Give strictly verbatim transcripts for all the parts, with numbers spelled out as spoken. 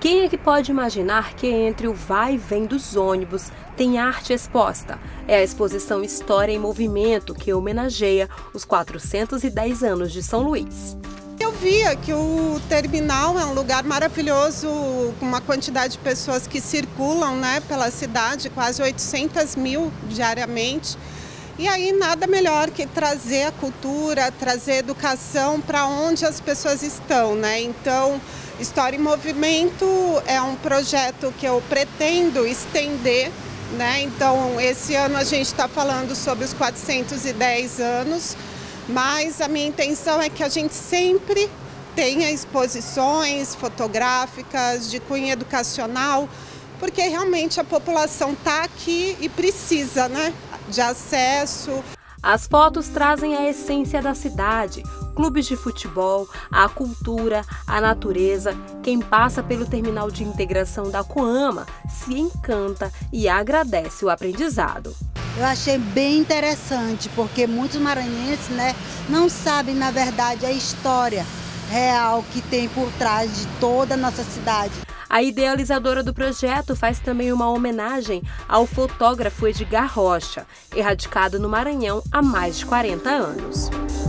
Quem é que pode imaginar que entre o vai e vem dos ônibus tem arte exposta? É a exposição História em Movimento, que homenageia os quatrocentos e dez anos de São Luís. Eu via que o terminal é um lugar maravilhoso, com uma quantidade de pessoas que circulam, né, pela cidade, quase oitocentas mil diariamente. E aí nada melhor que trazer a cultura, trazer a educação para onde as pessoas estão, né? Então, História em Movimento é um projeto que eu pretendo estender, né? Então, esse ano a gente está falando sobre os quatrocentos e dez anos, mas a minha intenção é que a gente sempre tenha exposições fotográficas de cunho educacional, porque realmente a população está aqui e precisa, né, de acesso. As fotos trazem a essência da cidade, clubes de futebol, a cultura, a natureza. Quem passa pelo terminal de integração da Coama se encanta e agradece o aprendizado. Eu achei bem interessante, porque muitos maranhenses, né, não sabem, na verdade, a história real que tem por trás de toda a nossa cidade. A idealizadora do projeto faz também uma homenagem ao fotógrafo Edgar Rocha, erradicado no Maranhão há mais de quarenta anos.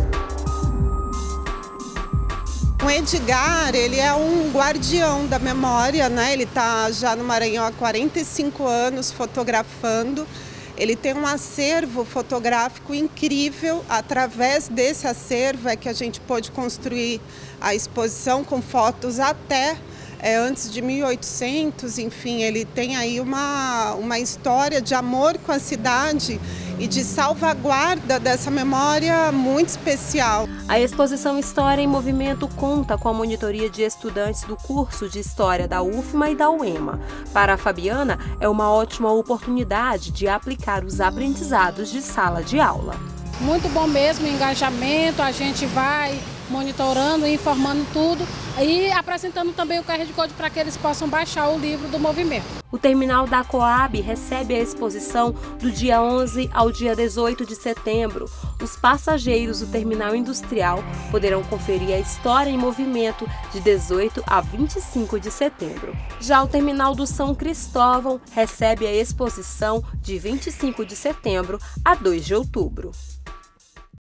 O Edgar, ele é um guardião da memória, né? Ele está já no Maranhão há quarenta e cinco anos fotografando. Ele tem um acervo fotográfico incrível. Através desse acervo é que a gente pôde construir a exposição com fotos até É, antes de mil e oitocentos, enfim, ele tem aí uma, uma história de amor com a cidade e de salvaguarda dessa memória muito especial. A exposição História em Movimento conta com a monitoria de estudantes do curso de História da U F M A e da U E M A. Para a Fabiana, é uma ótima oportunidade de aplicar os aprendizados de sala de aula. Muito bom mesmo o engajamento, a gente vai monitorando, informando tudo e apresentando também o Q R Code para que eles possam baixar o livro do movimento. O terminal da Coab recebe a exposição do dia onze ao dia dezoito de setembro. Os passageiros do terminal industrial poderão conferir a História em Movimento de dezoito a vinte e cinco de setembro. Já o terminal do São Cristóvão recebe a exposição de vinte e cinco de setembro a dois de outubro.